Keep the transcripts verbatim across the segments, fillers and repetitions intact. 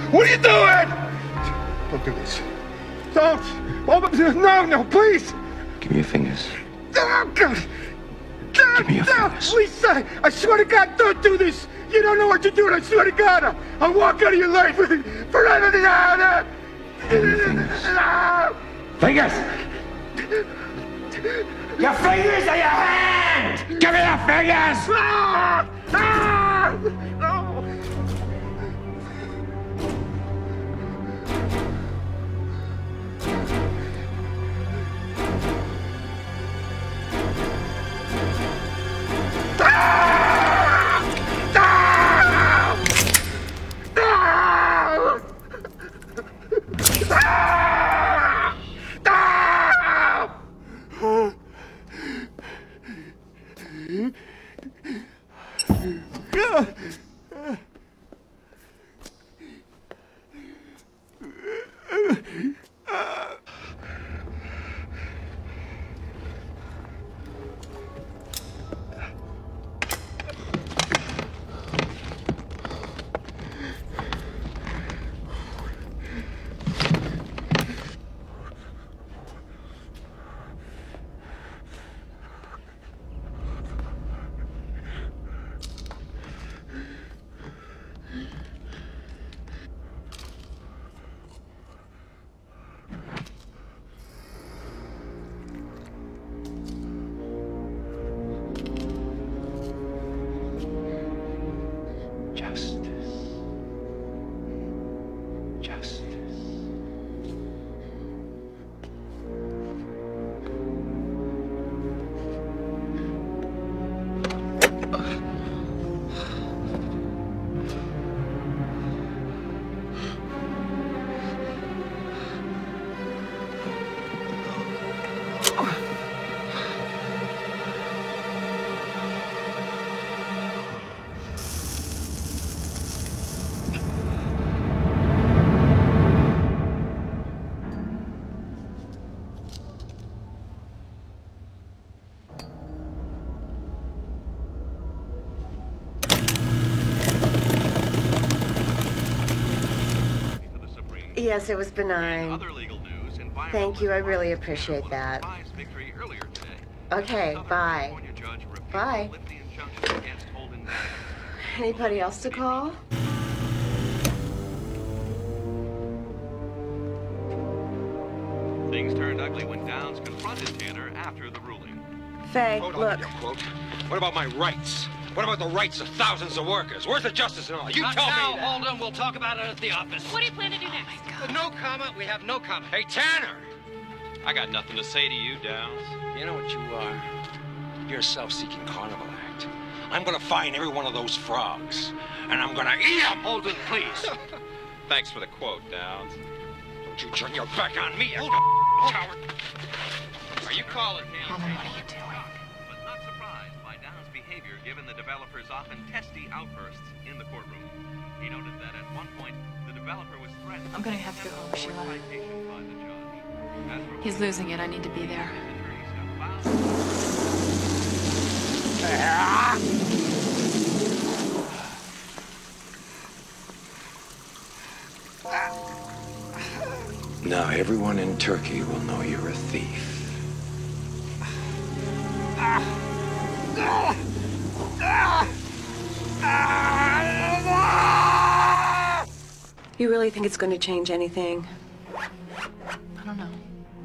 What are you doing? Don't do this. Don't. Oh, no, no, please. Give me your fingers. Oh, God. God, Give me your no, fingers. Lisa, I swear to God, don't do this. You don't know what you're doing. I swear to God, I'll, I'll walk out of your life forever. Give me your fingers. No. Fingers! Your fingers or your hand! Give me your fingers! Ah! Ah! No. Yes, it was benign. Thank you, I really appreciate that. Okay, bye. Bye. Anybody else to call? Things turned ugly when Downs confronted Tanner after the ruling. Faye, Hold on, look. you quote. What about my rights? What about the rights of thousands of workers? Where's the justice and all? You Not tell now, me that. Holden. We'll talk about it at the office. What do you plan to do next? Oh no comment. We have no comment. Hey, Tanner! I got nothing to say to you, Downs. You know what you are? You're a self-seeking carnival act. I'm gonna find every one of those frogs, and I'm gonna eat them! Holden, please. Thanks for the quote, Downs. Don't you turn your back on me, you coward! Are you calling him? Holden, what are you doing? But not surprised by Downs' behavior given the developer's often testy outbursts in the courtroom. He noted that at one point, the developer was threatened. I'm gonna have to go home, Sheila. Citation by the judge. As for He's losing it. I need to be there. Now everyone in Turkey will know you're a thief. You really think it's going to change anything? I don't know.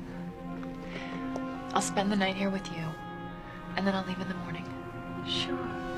I'll spend the night here with you, and then I'll leave in the morning. Sure.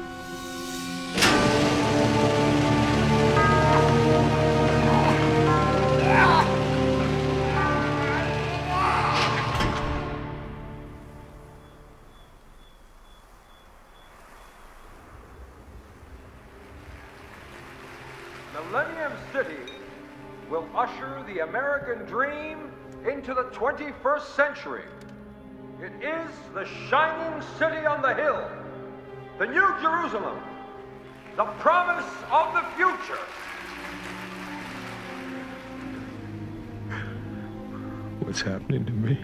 Millennium City will usher the American dream into the twenty-first century. It is the shining city on the hill, the New Jerusalem, the promise of the future. What's happening to me?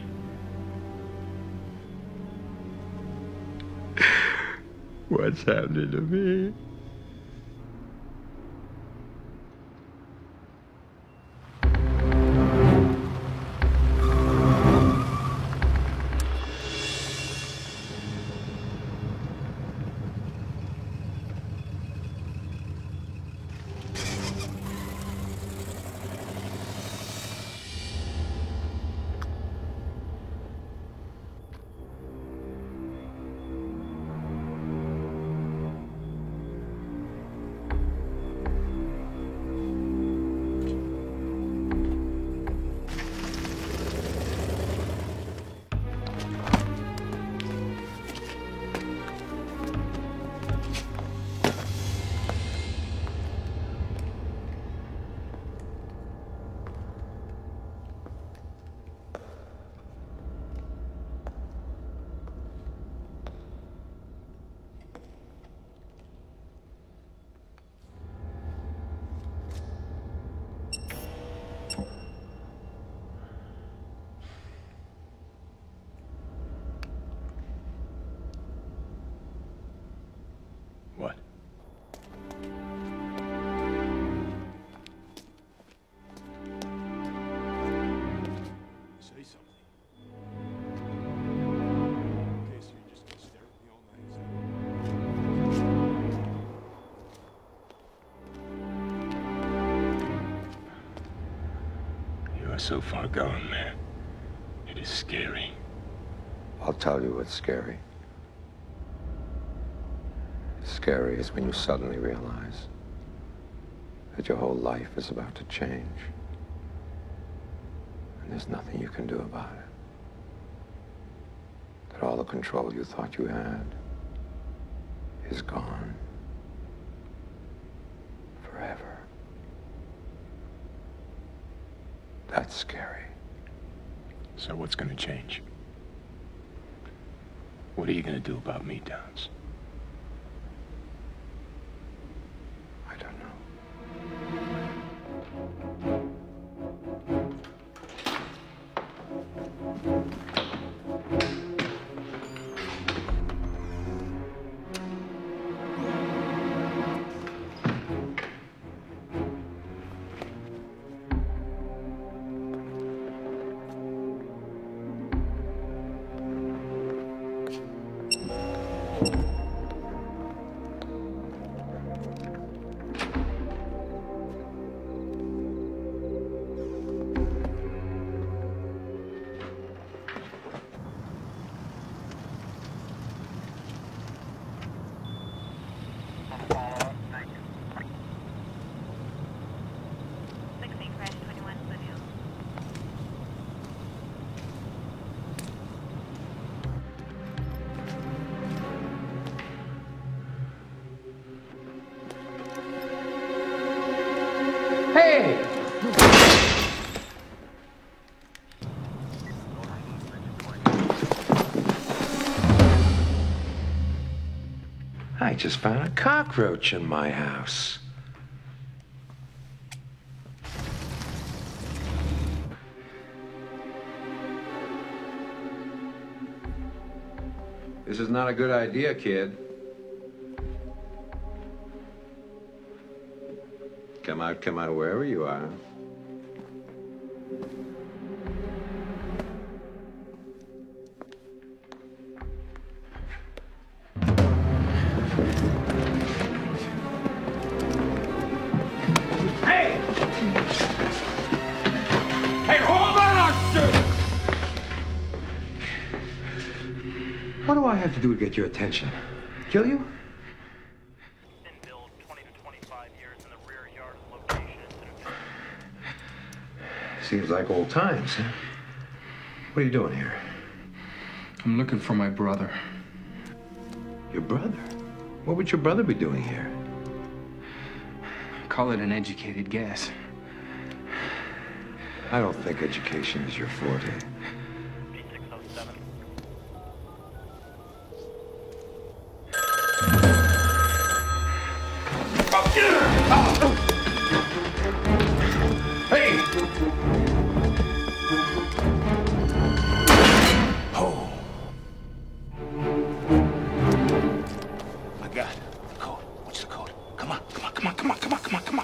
What's happening to me? so far gone, man. It is scary. I'll tell you what's scary. Scary is when you suddenly realize that your whole life is about to change. And there's nothing you can do about it. That all the control you thought you had is gone. Forever. That's scary. So what's gonna change? What are you gonna do about me, Downs? I don't know. Hey! I just found a cockroach in my house. This is not a good idea, kid. Come out, come out, wherever you are. Hey! Hey, hold on, officer! What do I have to do to get your attention? Kill you? Seems like old times, huh? What are you doing here? I'm looking for my brother. Your brother? What would your brother be doing here? Call it an educated guess. I don't think education is your forte. Hey! Oh. My God. The code. What's the code? Come on, come on, come on, come on, come on, come on, come on.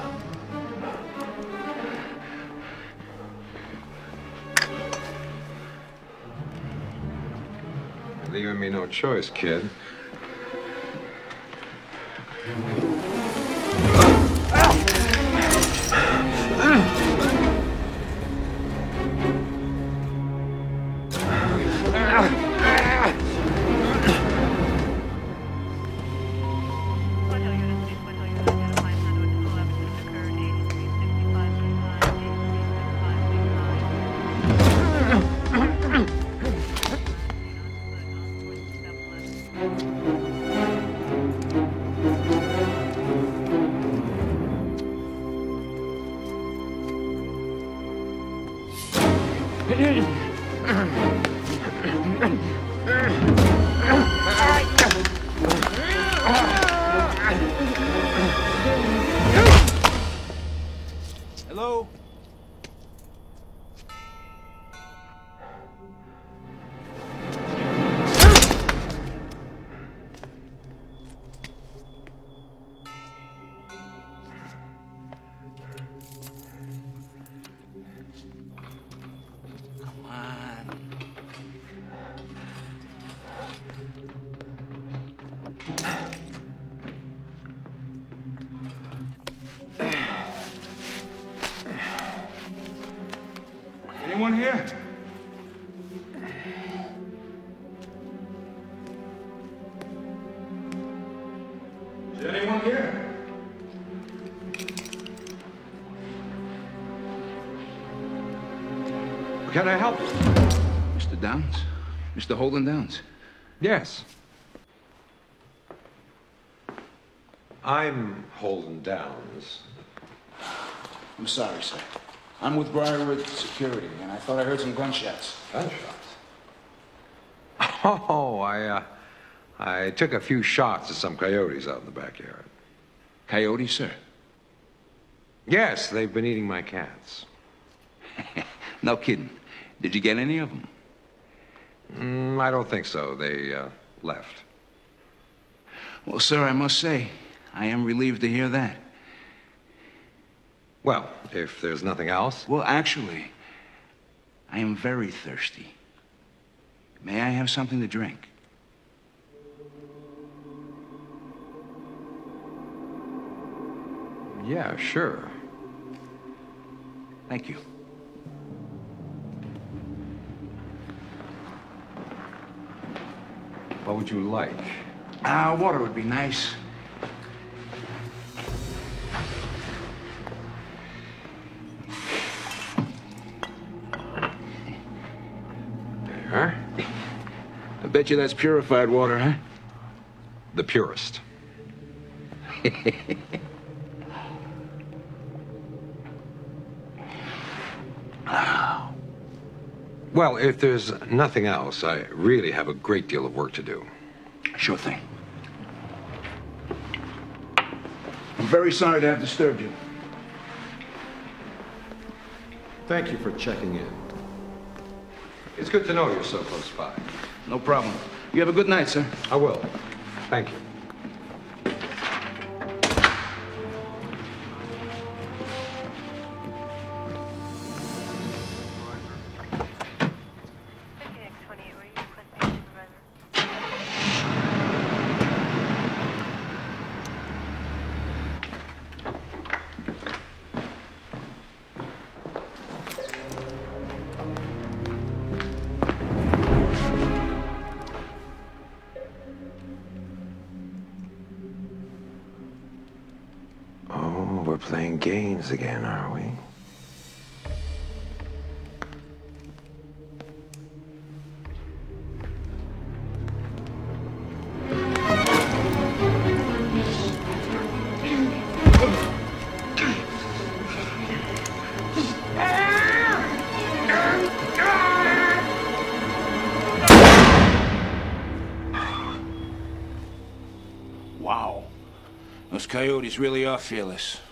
Leaving me no choice, kid. Hello? Come on. anyone here? Is there anyone here? Can I help you? Mister Downs? Mister Holden Downs? Yes. I'm Holden Downs. I'm sorry, sir. I'm with Briarwood Security, and I thought I heard some gunshots. Gunshots? Oh, I, uh, I took a few shots at some coyotes out in the backyard. Coyotes, sir? Yes, they've been eating my cats. No kidding. Did you get any of them? Mm, I don't think so. They, uh, left. Well, sir, I must say, I am relieved to hear that. Well, if there's nothing else. Well, actually, I am very thirsty. May I have something to drink? Yeah, sure. Thank you. What would you like? Uh, water would be nice. Huh? I bet you that's purified water, huh? The purest. Well, if there's nothing else, I really have a great deal of work to do. Sure thing. I'm very sorry to have disturbed you. Thank you for checking in. It's good to know you're so close by. No problem. You have a good night, sir. I will. Thank you. Oh, we're playing games again, are we? Wow. Those coyotes really are fearless.